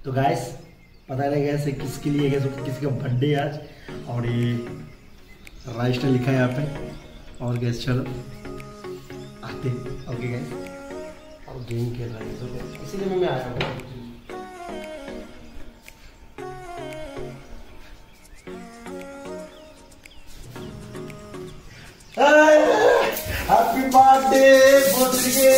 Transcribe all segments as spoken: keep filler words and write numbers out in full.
तो गाइस पता लगा कैसे किसके लिए कैसे किसी का बर्थडे है आज, और ये राइस्टर लिखा है यहाँ पे। और गैस चलो आते हैं। ओके गैस, और गेम खेल रहा है तो इसीलिए मैं आया हूँ। Happy birthday बोतरिके।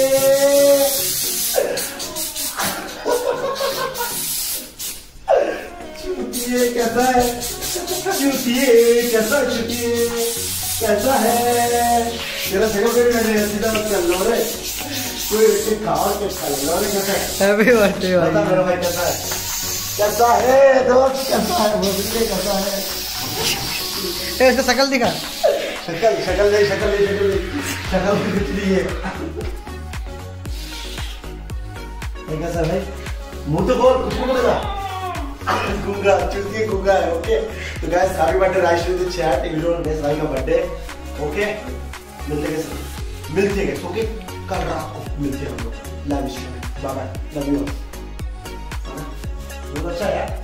चूतिए कैसा है, चूतिए कैसा, चूतिए कैसा है। तेरा सही कर मैंने सीधा मत कर लो रे, कोई रोटी खाओ के खा लो रे। कैसा है हैप्पी बर्थडे भाई, बता मेरा भाई कैसा है, कैसा है दोस्त, कैसा है बोतरिके, कैसा है। ए इसका शक्ल दिखा, शक्ल शक्ल नहीं, शक्ल नहीं, शक्ल नहीं, शक्ल कुछ नहीं है। ये कैसा भाई, मुंह तो बोल, कुछ बोलेगा। गूंगा, चूतिए गूंगा है। ओके तो guys happy birthday Rice with chat video guys, भाई का बर्थडे। ओके मिलते हैं गाइस, मिलते हैं गाइस। ओके कल रात को मिलते हैं हम लोग लाइव स्ट्रीम में। Bye bye, love you. बहुत अच्छा है यार।